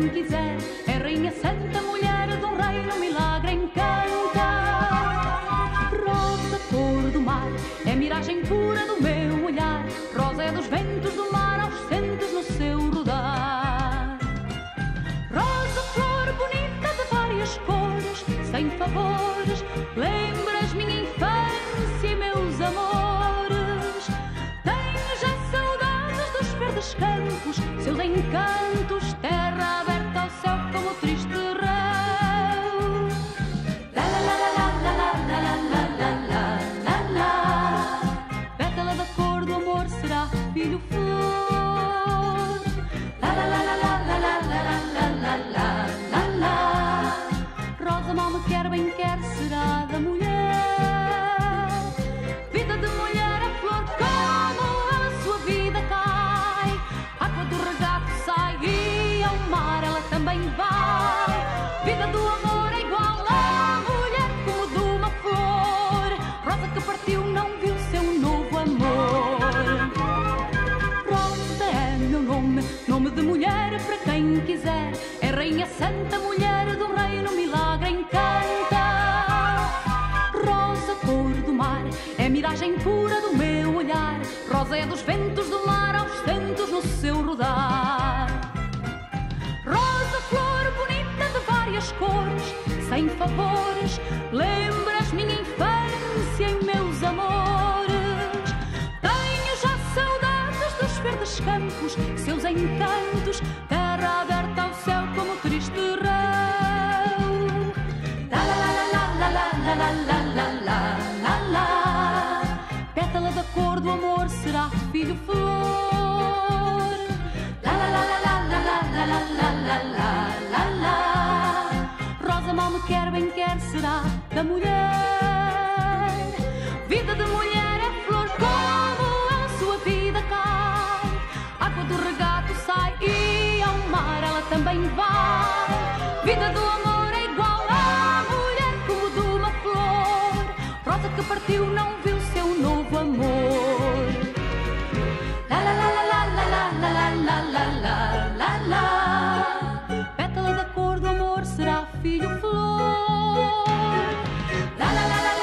quem quiser. É rainha santa, mulher de um reino, milagre encanta. Rosa, cor do mar, é miragem pura do meu olhar. Rosa é dos ventos do mar aos centos no seu rodar. Rosa, flor bonita de várias cores, sem favores, lembras minha infância e meus amores. Tenho já saudades dos verdes campos, seus encantos, terra aberta ao céu como triste réu. La la la la la la la la la la la. Pétala da cor do amor será filho flor. La la la la la la la la la la la la. Rosa mal me quer, bem quer, será da mulher. Vida de mulher é flor, como a sua vida cai. Água do regato sai e ao mar ela também vai. Vida do amor é igual à mulher como de uma flor. Rosa que partiu não viu seu novo amor. Rosa é meu nome, nome de mulher para quem quiser. É rainha santa, mulher de um reino, milagre encanta. Rosa, cor do mar, é miragem pura do meu olhar. Rosa é dos ventos do mar aos centos no seu rodar. Rosa, flor bonita de várias cores, sem favores, lembras minha infância e meus amores. Tenho já saudades dos verdes campos, seus encantos, terra aberta ao céu como triste réu. La la la la la la la la la la la la. Pétala da cor do amor será filho flor. La la la la la la la la la la la la. Rosa mal me quer, bem quer, será da mulher. Vida de mulher é flor, como a sua vida cai. Água do regato sai e ao mar ela também vai. Vida do amor é igual à mulher como de uma flor. Rosa que partiu não viu seu novo amor. La la la la la la la la la la la la. Pétala da cor do amor será filho flor. La la la la